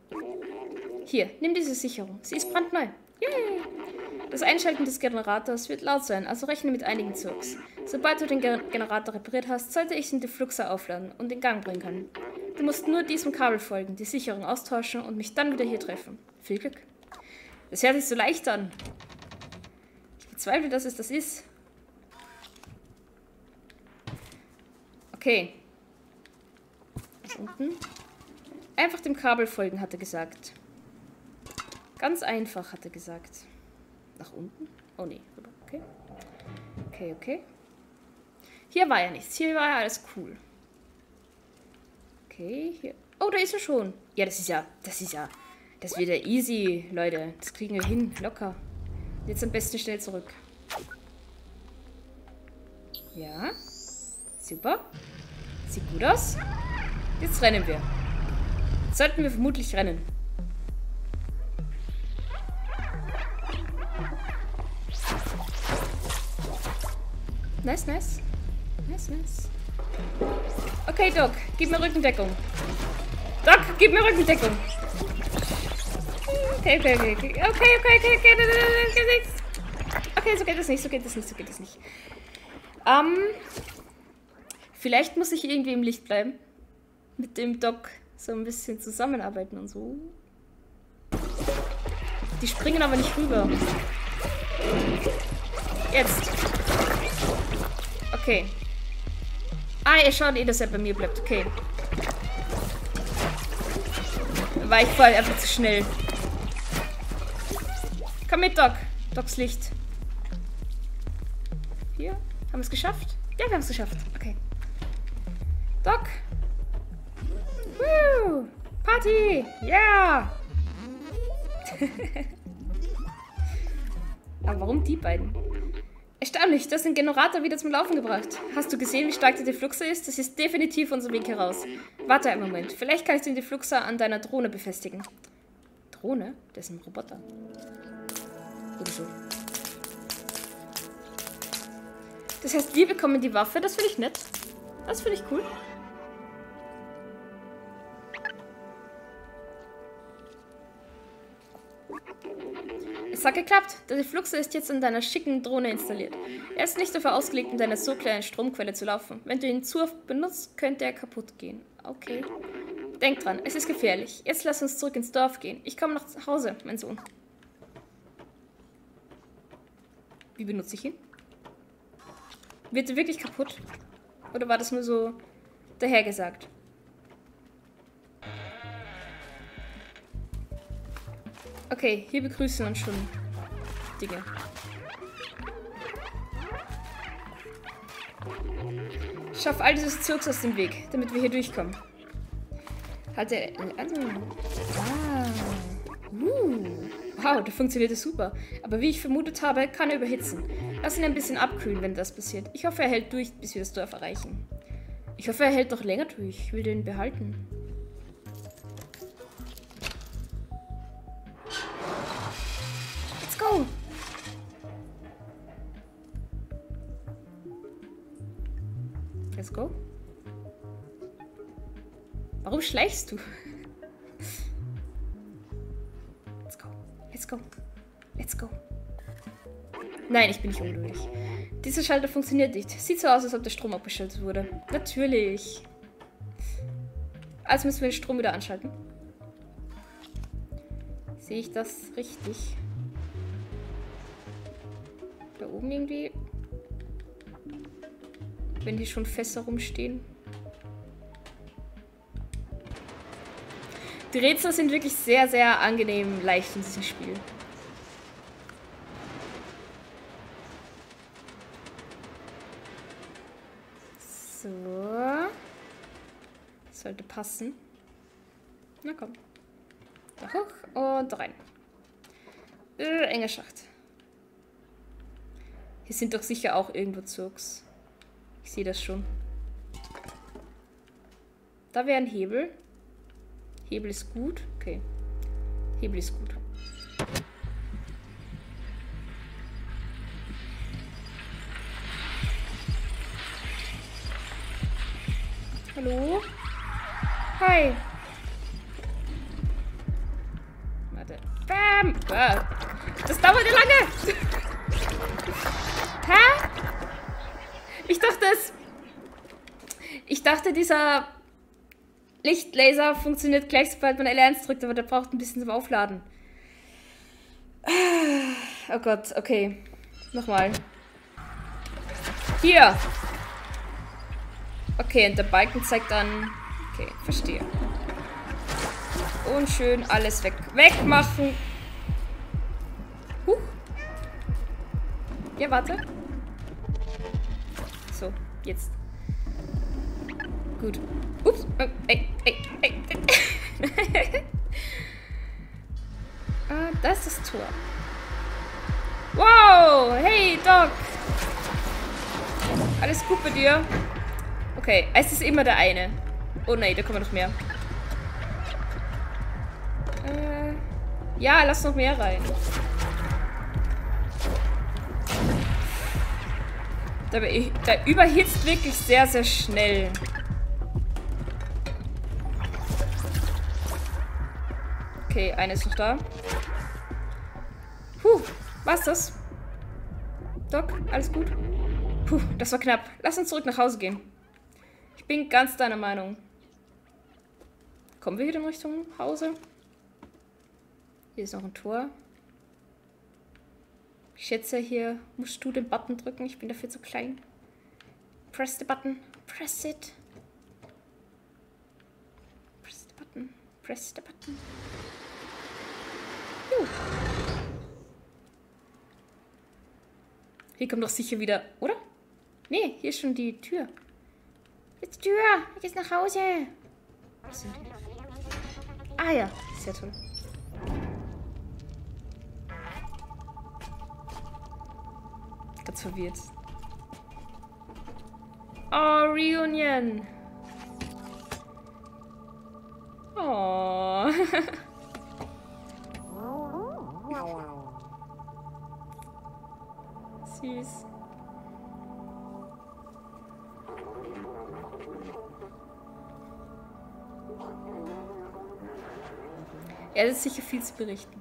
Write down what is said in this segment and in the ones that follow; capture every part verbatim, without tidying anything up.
Hier, nimm diese Sicherung. Sie ist brandneu. Yay! Das Einschalten des Generators wird laut sein, also rechne mit einigen Zurks. Sobald du den Ger Generator repariert hast, sollte ich den Defluxer aufladen und in Gang bringen können. Du musst nur diesem Kabel folgen, die Sicherung austauschen und mich dann wieder hier treffen. Viel Glück. Das hört sich so leicht an. Ich bezweifle, dass es das ist. Okay. Was unten? Einfach dem Kabel folgen, hat er gesagt. Ganz einfach, hat er gesagt. Nach unten? Oh nee, rüber. Okay. Okay, okay. Hier war ja nichts. Hier war ja alles cool. Okay, hier. Oh, da ist er schon. Ja, das ist ja, das ist ja, das wird ja easy, Leute. Das kriegen wir hin, locker. Jetzt am besten schnell zurück. Ja. Super. Sieht gut aus. Jetzt rennen wir. Jetzt sollten wir vermutlich rennen. Nice, nice. Nice, nice. Okay, Doc, gib mir Rückendeckung. Doc, gib mir Rückendeckung. Okay, okay, okay, okay, okay, okay, okay, okay, okay, so geht das nicht, so geht das nicht, so geht das nicht. Ähm, vielleicht muss ich irgendwie im Licht bleiben. Mit dem Doc so ein bisschen zusammenarbeiten und so. Die springen aber nicht rüber. Jetzt. Okay. Ah, ihr schaut eh, dass er bei mir bleibt. Okay. War ich voll einfach zu schnell. Komm mit, Doc. Docs Licht. Hier. Haben wir es geschafft? Ja, wir haben es geschafft. Okay. Doc. Woo. Party. Ja. Yeah. Aber warum die beiden? Erstaunlich, du hast den Generator wieder zum Laufen gebracht. Hast du gesehen, wie stark der Defluxer ist? Das ist definitiv unser Weg heraus. Warte einen Moment. Vielleicht kann ich den Defluxer an deiner Drohne befestigen. Drohne? Das ist ein Roboter. Oder so. Das heißt, wir bekommen die Waffe. Das finde ich nett. Das finde ich cool. Es hat geklappt. Der Defluxer ist jetzt an deiner schicken Drohne installiert. Er ist nicht dafür ausgelegt, in deiner so kleinen Stromquelle zu laufen. Wenn du ihn zu oft benutzt, könnte er kaputt gehen. Okay. Denk dran, es ist gefährlich. Jetzt lass uns zurück ins Dorf gehen. Ich komme nach Hause, mein Sohn. Wie benutze ich ihn? Wird er wirklich kaputt? Oder war das nur so dahergesagt? Okay, hier begrüßen uns schon Dinge. Schaff all dieses Zirks aus dem Weg, damit wir hier durchkommen. Hat er... Also, ah. Uh. Wow, das funktionierte super. Aber wie ich vermutet habe, kann er überhitzen. Lass ihn ein bisschen abkühlen, wenn das passiert. Ich hoffe, er hält durch, bis wir das Dorf erreichen. Ich hoffe, er hält doch länger durch. Ich will den behalten. Let's go! Let's go. Warum schleichst du? Let's go. Let's go. Let's go. Nein, ich bin nicht ungeduldig. Dieser Schalter funktioniert nicht. Sieht so aus, als ob der Strom abgeschaltet wurde. Natürlich. Also müssen wir den Strom wieder anschalten. Sehe ich das richtig? Da oben irgendwie... Wenn die schon Fässer rumstehen. Die Rätsel sind wirklich sehr, sehr angenehm leicht in diesem Spiel. So. Sollte passen. Na komm. Da hoch und rein. Äh, enger Schacht. Hier sind doch sicher auch irgendwo Zurks. Ich sehe das schon. Da wäre ein Hebel. Hebel ist gut. Okay. Hebel ist gut. Hallo? Hi. Ähm, äh, das dauert ja lange. Hä? Ich dachte, es... Ich dachte, dieser Lichtlaser funktioniert gleich, sobald man L eins drückt, aber der braucht ein bisschen zum Aufladen. Oh Gott, okay. Nochmal. Hier. Okay, und der Balken zeigt dann... Okay, verstehe. Und schön alles weg. Wegmachen. Huch. Ja, warte. So, jetzt. Gut. Ups. Oh, ey, ey, ey, ey. Ah, das ist das Tor. Wow! Hey, Doc! Alles gut bei dir? Okay, es ist immer der eine. Oh nein, da kommen noch mehr. Äh, ja, lass noch mehr rein. Der, der überhitzt wirklich sehr, sehr schnell. Okay, eine ist noch da. Puh, war's das? Doc, alles gut? Puh, das war knapp. Lass uns zurück nach Hause gehen. Ich bin ganz deiner Meinung. Kommen wir wieder in Richtung Hause? Hier ist noch ein Tor. Ich schätze, hier musst du den Button drücken. Ich bin dafür zu klein. Press the button. Press it. Press the button. Press the button. Juh. Hier kommt doch sicher wieder, oder? Nee, hier ist schon die Tür. Jetzt Tür. Ich gehe nach Hause. Was sind die? Ah ja, sehr toll. Ganz verwirrt. Oh, Reunion. Oh. Süß. Ja, das ist sicher viel zu berichten.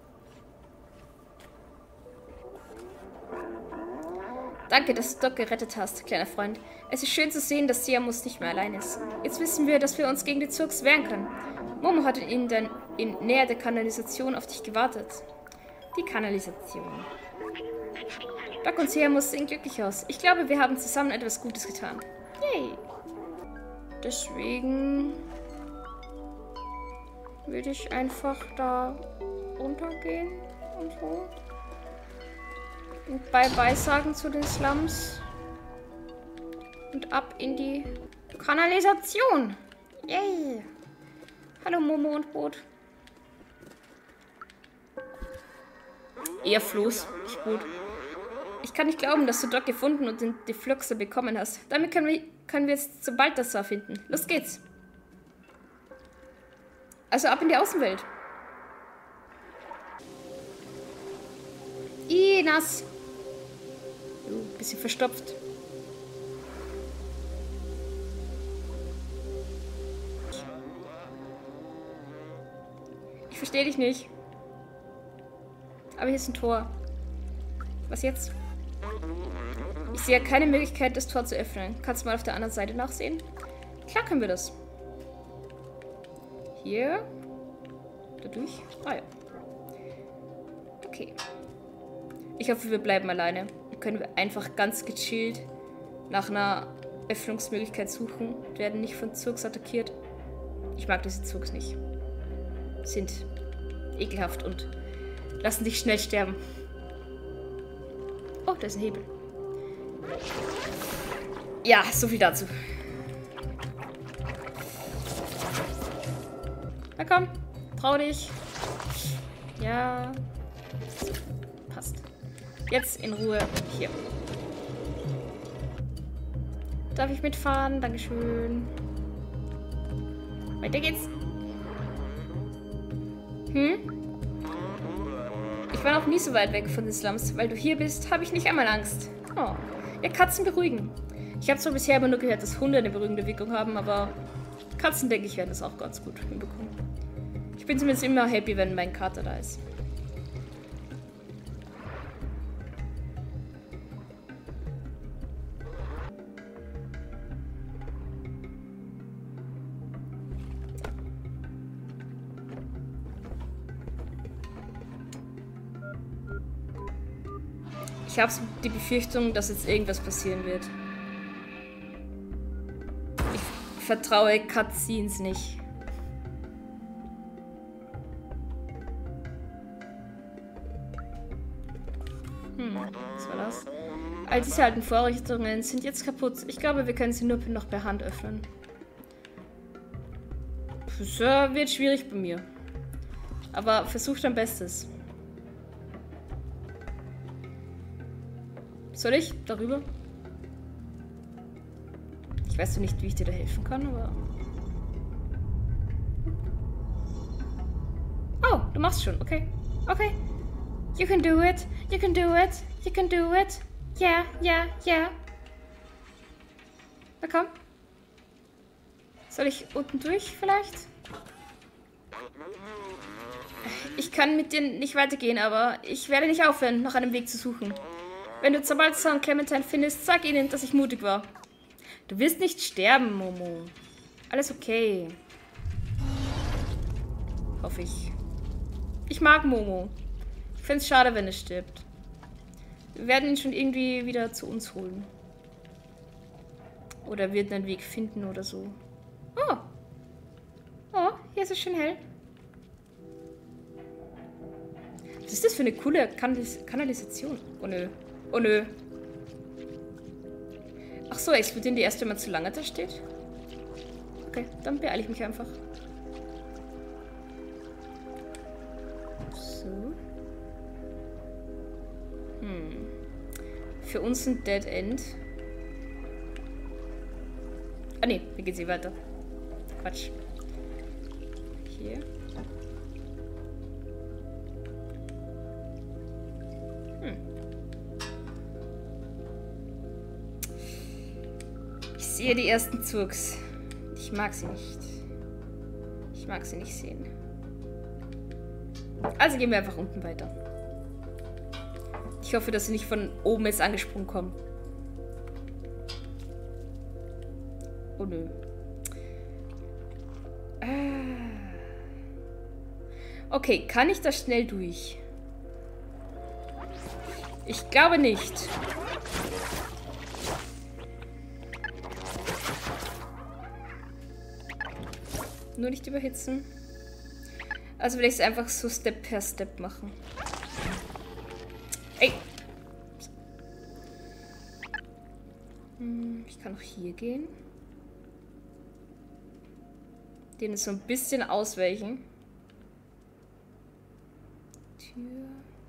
Danke, dass du Doc gerettet hast, kleiner Freund. Es ist schön zu sehen, dass Seamus nicht mehr allein ist. Jetzt wissen wir, dass wir uns gegen die Zurks wehren können. Momo hat in, den, in Nähe der Kanalisation auf dich gewartet. Die Kanalisation. Doc und Seamus sehen glücklich aus. Ich glaube, wir haben zusammen etwas Gutes getan. Yay! Deswegen würde ich einfach da runtergehen und so. Und Bye-bye sagen zu den Slums. Und ab in die Kanalisation. Yay! Hallo Momo und Boot. Eher Floß, nicht Boot. Ich kann nicht glauben, dass du Doc gefunden und den Defluxer bekommen hast. Damit können wir, können wir jetzt zu Balthasar finden. Los geht's. Also ab in die Außenwelt. Ih, nass. Uh, bisschen verstopft. Ich verstehe dich nicht. Aber hier ist ein Tor. Was jetzt? Ich sehe keine Möglichkeit, das Tor zu öffnen. Kannst du mal auf der anderen Seite nachsehen? Klar können wir das. Hier. Dadurch. Ah ja. Okay. Ich hoffe, wir bleiben alleine. Dann können wir einfach ganz gechillt nach einer Öffnungsmöglichkeit suchen. Wir werden nicht von Zurks attackiert. Ich mag diese Zurks nicht. Sind ekelhaft und lassen dich schnell sterben. Oh, da ist ein Hebel. Ja, so viel dazu. Na komm, trau dich. Ja. Passt. Jetzt in Ruhe hier. Darf ich mitfahren? Dankeschön. Weiter geht's. Hm? Ich war noch nie so weit weg von den Slums. Weil du hier bist, habe ich nicht einmal Angst. Oh. Ja, Katzen beruhigen. Ich habe zwar bisher immer nur gehört, dass Hunde eine beruhigende Wirkung haben, aber Katzen, denke ich, werden das auch ganz gut hinbekommen. Ich bin zumindest immer happy, wenn mein Kater da ist. Ich habe die Befürchtung, dass jetzt irgendwas passieren wird. Ich vertraue Cutscenes nicht. Hm, was war das? All diese alten Vorrichtungen sind jetzt kaputt. Ich glaube, wir können sie nur noch per Hand öffnen. Das äh, wird schwierig bei mir. Aber versucht dein Bestes. Soll ich darüber? Ich weiß noch nicht, wie ich dir da helfen kann, aber... Oh, du machst schon. Okay. Okay. You can do it. You can do it. You can do it. Yeah, yeah, yeah. Na komm. Soll ich unten durch vielleicht? Ich kann mit dir nicht weitergehen, aber ich werde nicht aufhören, nach einem Weg zu suchen. Wenn du Zabalza und Clementine findest, sag ihnen, dass ich mutig war. Du wirst nicht sterben, Momo. Alles okay. Hoffe ich. Ich mag Momo. Ich find's schade, wenn er stirbt. Wir werden ihn schon irgendwie wieder zu uns holen. Oder wir werden einen Weg finden oder so. Oh. Oh, hier ist es schön hell. Was ist das für eine coole Kanalis Kanalisation? Oh nö. Oh nö. Ach so, explodieren die erst, wenn man zu lange da steht? Okay, dann beeile ich mich einfach. So. Hm. Für uns ein Dead End. Ah ne, hier geht sie weiter. Quatsch. Hier. Hm. Ich sehe die ersten Zurks. Ich mag sie nicht. Ich mag sie nicht sehen. Also gehen wir einfach unten weiter. Ich hoffe, dass sie nicht von oben jetzt angesprungen kommen. Oh nö. Okay, kann ich da schnell durch? Ich glaube nicht. Nur nicht überhitzen. Also will ich es einfach so Step per Step machen. Ey! Hm, ich kann auch hier gehen. Den so ein bisschen ausweichen. Tür.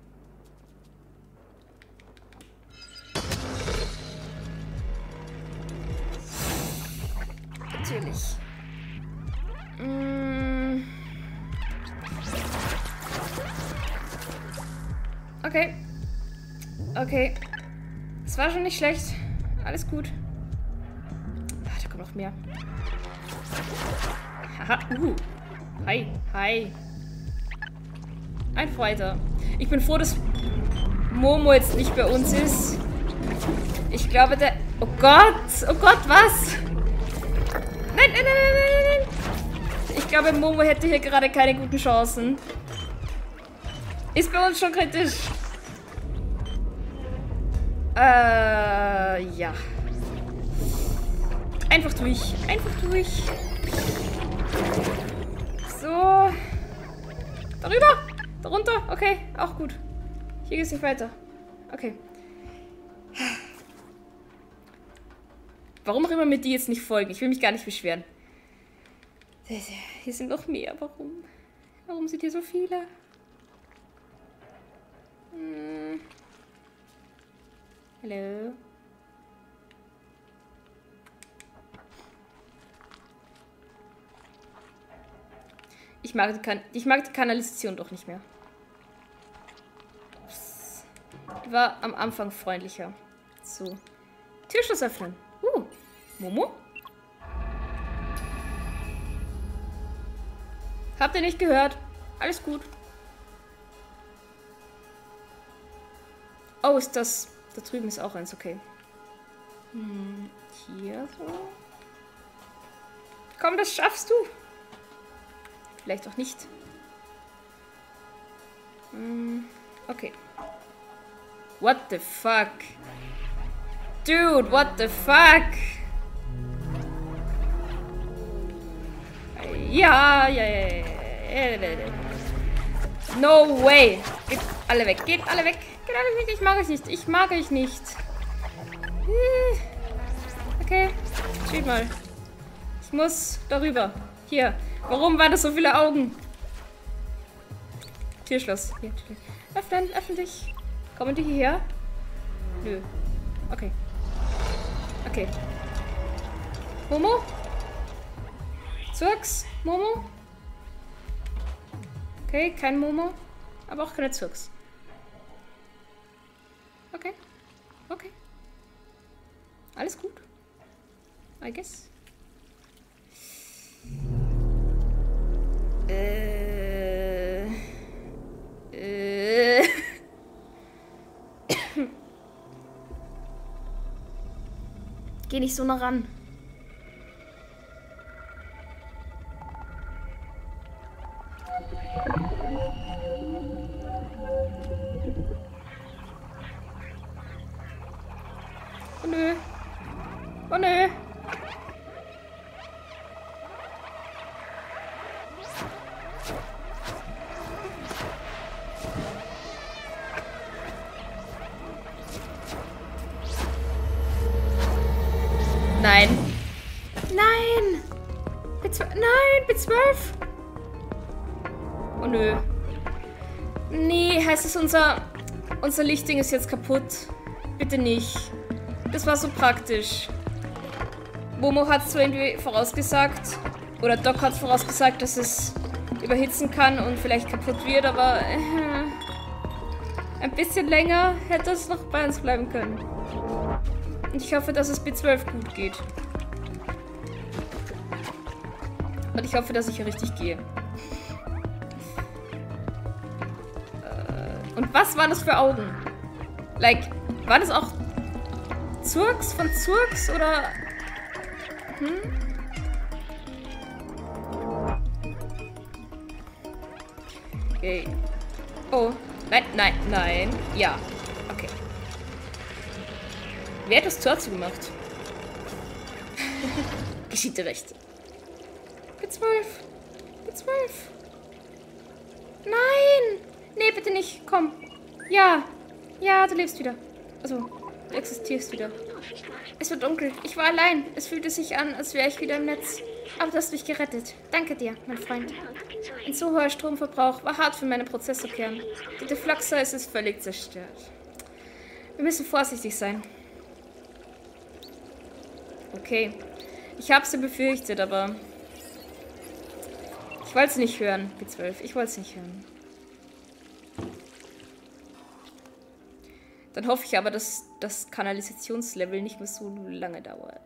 Natürlich. Mm. Okay. Okay. Es war schon nicht schlecht. Alles gut. Ah, da kommt noch mehr. Haha. Uh. Hi. Hi. Ein Freiter. Ich bin froh, dass Momo jetzt nicht bei uns ist. Ich glaube, der... Oh Gott! Oh Gott, was? Nein, nein, nein, nein, nein, nein! Ich glaube, Momo hätte hier gerade keine guten Chancen. Ist bei uns schon kritisch. Äh, ja. Einfach durch. Einfach durch. So. Darüber. Darunter. Okay, auch gut. Hier geht's nicht weiter. Okay. Warum auch immer mir die jetzt nicht folgen? Ich will mich gar nicht beschweren. Hier sind noch mehr. Warum? Warum sind hier so viele? Hm. Hallo? Ich mag, die kan ich mag die Kanalisation doch nicht mehr. Die war am Anfang freundlicher. So. Türschloss öffnen. Uh, Momo? Habt ihr nicht gehört? Alles gut. Oh, ist das... Da drüben ist auch eins, okay. Hm, hier so. Komm, das schaffst du. Vielleicht auch nicht. Hm, okay. What the fuck? Dude, what the fuck? Ja, ja, ja, ja. No way. Geht alle weg, geht alle weg. Geht alle weg, ich mag euch nicht. Ich mag euch nicht. Okay, steht mal. Ich muss darüber. Hier. Warum waren das so viele Augen? Türschloss. Hier, Tür. Öffnen, öffnen dich. Kommen die hierher? Nö. Okay. Okay. Momo? Zurks? Momo? Okay, kein Momo. Aber auch keine Zurks. Okay. Okay. Alles gut. I guess. Äh. Äh. Geh nicht so nah ran. Oh nö. Oh nö. Nein. Nein. B zwölf. Nein, B zwölf. Oh nö. Nee, heißt es, unser, unser Lichtding ist jetzt kaputt. Bitte nicht. Das war so praktisch. Momo hat es zwar irgendwie vorausgesagt, oder Doc hat es vorausgesagt, dass es überhitzen kann und vielleicht kaputt wird, aber äh, ein bisschen länger hätte es noch bei uns bleiben können. Und ich hoffe, dass es B zwölf gut geht. Und ich hoffe, dass ich hier richtig gehe. Äh, und was waren das für Augen? Like, war das auch Zurks von Zurks oder... Hm? Okay. Oh, nein, nein, nein. Ja, okay. Wer hat das Tor zugemacht? Geschieht dir recht. B zwölf. B zwölf. Nein! Nee, bitte nicht. Komm. Ja. Ja, du lebst wieder. Also, du existierst wieder. Es wird dunkel. Ich war allein. Es fühlte sich an, als wäre ich wieder im Netz. Aber du hast mich gerettet. Danke dir, mein Freund. Ein so hoher Stromverbrauch war hart für meine Prozessorkern. Die Defluxer ist es völlig zerstört. Wir müssen vorsichtig sein. Okay. Ich habe sie befürchtet, aber... Ich wollte es nicht hören, B zwölf. Ich wollte es nicht hören. Dann hoffe ich aber, dass das Kanalisationslevel nicht mehr so lange dauert.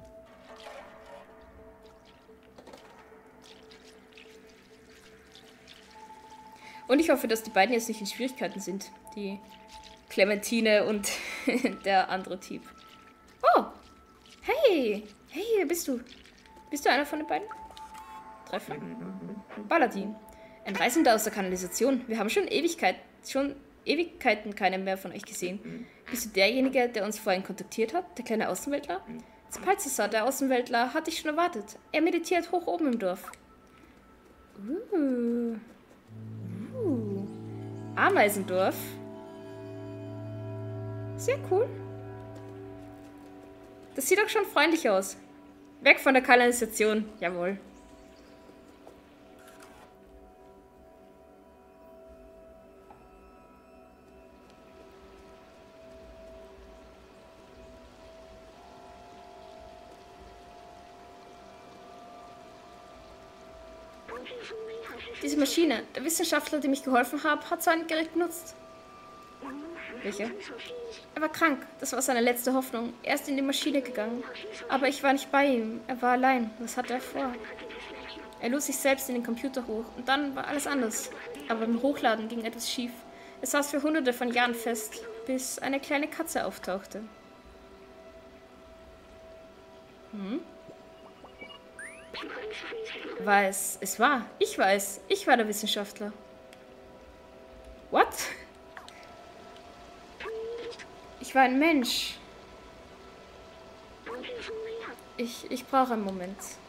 Und ich hoffe, dass die beiden jetzt nicht in Schwierigkeiten sind. Die Clementine und der andere Typ. Oh! Hey! Hey, wer bist du? Bist du einer von den beiden? Treffen. Paladin. Ein Reisender aus der Kanalisation. Wir haben schon Ewigkeit, schon Ewigkeiten keinen mehr von euch gesehen. Bist du derjenige, der uns vorhin kontaktiert hat? Der kleine Außenweltler? Spalzesar, der Außenweltler, hat dich schon erwartet. Er meditiert hoch oben im Dorf. Uh. Uh. Ameisendorf. Sehr cool. Das sieht doch schon freundlich aus. Weg von der Kanalisation. Jawohl. Diese Maschine, der Wissenschaftler, dem ich geholfen habe, hat so ein Gerät benutzt. Welcher? Er war krank, das war seine letzte Hoffnung. Er ist in die Maschine gegangen. Aber ich war nicht bei ihm, er war allein. Was hatte er vor? Er lud sich selbst in den Computer hoch und dann war alles anders. Aber beim Hochladen ging etwas schief. Es saß für hunderte von Jahren fest, bis eine kleine Katze auftauchte. Hm? Weiß, es war. Ich weiß. Ich war der Wissenschaftler. What? Ich war ein Mensch. Ich, ich brauche einen Moment.